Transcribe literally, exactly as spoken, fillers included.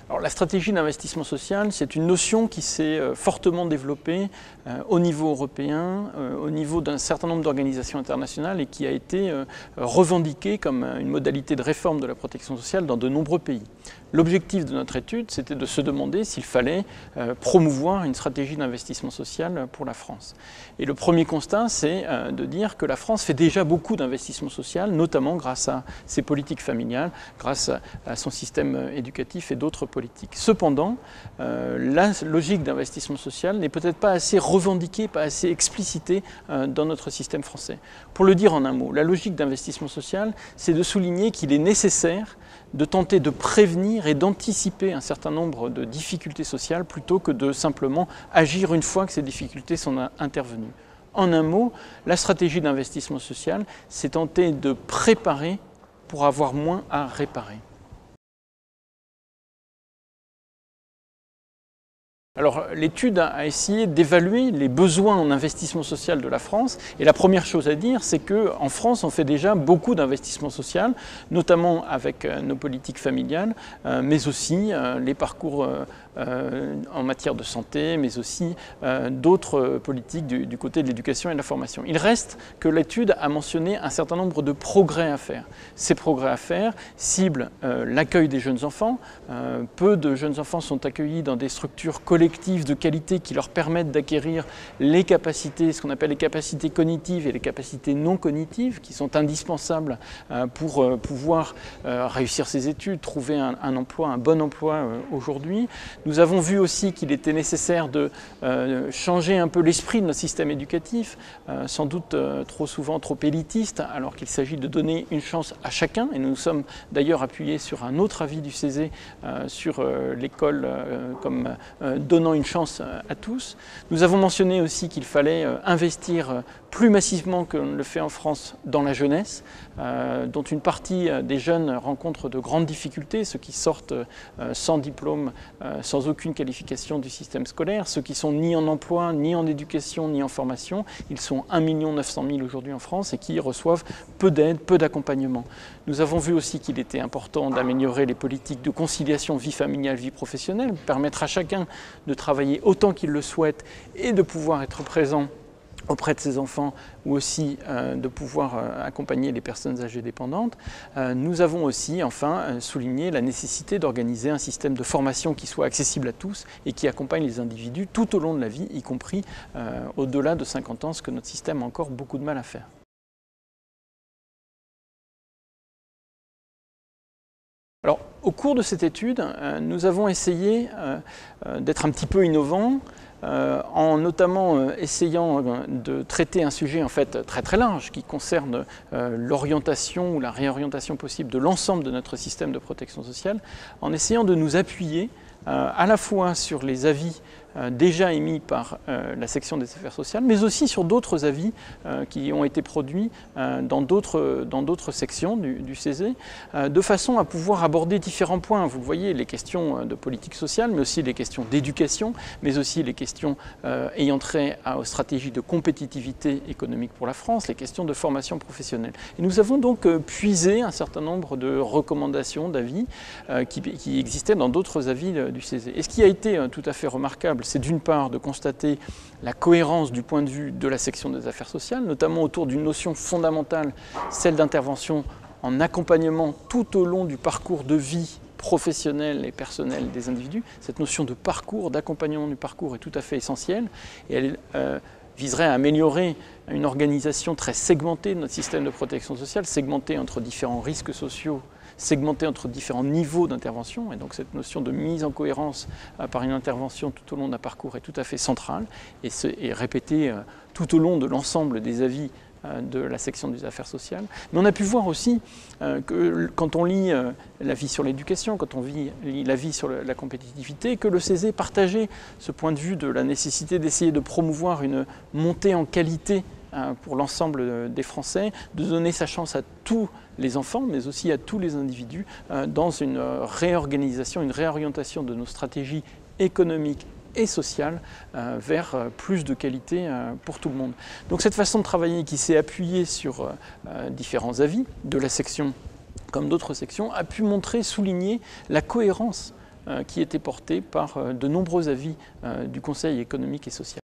Alors, la stratégie d'investissement social, c'est une notion qui s'est euh, fortement développée euh, au niveau européen, euh, au niveau d'un certain nombre d'organisations internationales et qui a été euh, revendiquée comme une modalité de réforme de la protection sociale dans de nombreux pays. L'objectif de notre étude, c'était de se demander s'il fallait euh, promouvoir une stratégie d'investissement social pour la France. Et le premier constat, c'est euh, de dire que la France fait déjà beaucoup d'investissement social, notamment grâce à ses politiques familiales, grâce à, à son système éducatif et d'autres politiques. Cependant, euh, la logique d'investissement social n'est peut-être pas assez revendiquée, pas assez explicitée euh, dans notre système français. Pour le dire en un mot, la logique d'investissement social, c'est de souligner qu'il est nécessaire de tenter de prévenir et d'anticiper un certain nombre de difficultés sociales plutôt que de simplement agir une fois que ces difficultés sont intervenues. En un mot, la stratégie d'investissement social, c'est tenter de préparer pour avoir moins à réparer. Alors, l'étude a essayé d'évaluer les besoins en investissement social de la France. Et la première chose à dire, c'est qu'en France, on fait déjà beaucoup d'investissement social, notamment avec nos politiques familiales, euh, mais aussi euh, les parcours euh, euh, en matière de santé, mais aussi euh, d'autres politiques du, du côté de l'éducation et de la formation. Il reste que l'étude a mentionné un certain nombre de progrès à faire. Ces progrès à faire ciblent euh, l'accueil des jeunes enfants. Euh, peu de jeunes enfants sont accueillis dans des structures collectives collectifs de qualité qui leur permettent d'acquérir les capacités, ce qu'on appelle les capacités cognitives et les capacités non cognitives, qui sont indispensables pour pouvoir réussir ses études, trouver un, un emploi, un bon emploi aujourd'hui. Nous avons vu aussi qu'il était nécessaire de changer un peu l'esprit de notre système éducatif, sans doute trop souvent trop élitiste, alors qu'il s'agit de donner une chance à chacun. Et nous nous sommes d'ailleurs appuyés sur un autre avis du Césé sur l'école comme donnant une chance à tous. Nous avons mentionné aussi qu'il fallait investir plus massivement que l'on le fait en France dans la jeunesse, euh, dont une partie des jeunes rencontrent de grandes difficultés, ceux qui sortent euh, sans diplôme, euh, sans aucune qualification du système scolaire, ceux qui sont ni en emploi, ni en éducation, ni en formation. Ils sont un million neuf cent mille aujourd'hui en France et qui reçoivent peu d'aide, peu d'accompagnement. Nous avons vu aussi qu'il était important d'améliorer les politiques de conciliation vie familiale, vie professionnelle, permettre à chacun de travailler autant qu'il le souhaite et de pouvoir être présent auprès de ses enfants ou aussi euh, de pouvoir euh, accompagner les personnes âgées dépendantes. Euh, nous avons aussi enfin euh, souligné la nécessité d'organiser un système de formation qui soit accessible à tous et qui accompagne les individus tout au long de la vie, y compris euh, au-delà de cinquante ans, ce que notre système a encore beaucoup de mal à faire. Alors, au cours de cette étude, euh, nous avons essayé euh, euh, d'être un petit peu innovants, euh, en notamment euh, essayant euh, de traiter un sujet en fait très très large qui concerne euh, l'orientation ou la réorientation possible de l'ensemble de notre système de protection sociale, en essayant de nous appuyer euh, à la fois sur les avis Euh, déjà émis par euh, la section des affaires sociales, mais aussi sur d'autres avis euh, qui ont été produits euh, dans d'autres dans d'autres sections du, du Césé, euh, de façon à pouvoir aborder différents points. Vous le voyez, les questions de politique sociale, mais aussi les questions d'éducation, mais aussi les questions euh, ayant trait à, aux stratégies de compétitivité économique pour la France, les questions de formation professionnelle. Et nous avons donc euh, puisé un certain nombre de recommandations, d'avis, euh, qui, qui existaient dans d'autres avis euh, du Césé. Et ce qui a été euh, tout à fait remarquable, c'est d'une part de constater la cohérence du point de vue de la section des affaires sociales, notamment autour d'une notion fondamentale, celle d'intervention en accompagnement tout au long du parcours de vie professionnel et personnel des individus. Cette notion de parcours, d'accompagnement du parcours est tout à fait essentielle et elle euh, viserait à améliorer une organisation très segmentée de notre système de protection sociale, segmentée entre différents risques sociaux, segmenté entre différents niveaux d'intervention, et donc cette notion de mise en cohérence euh, par une intervention tout au long d'un parcours est tout à fait centrale et, ce, et répétée euh, tout au long de l'ensemble des avis euh, de la section des affaires sociales. Mais on a pu voir aussi euh, que quand on lit euh, l'avis sur l'éducation, quand on lit l'avis sur le, la compétitivité, que le Césé partageait ce point de vue de la nécessité d'essayer de promouvoir une montée en qualité pour l'ensemble des Français, de donner sa chance à tous les enfants, mais aussi à tous les individus, dans une réorganisation, une réorientation de nos stratégies économiques et sociales vers plus de qualité pour tout le monde. Donc cette façon de travailler qui s'est appuyée sur différents avis de la section comme d'autres sections a pu montrer, souligner la cohérence qui était porté par de nombreux avis du Conseil économique et social.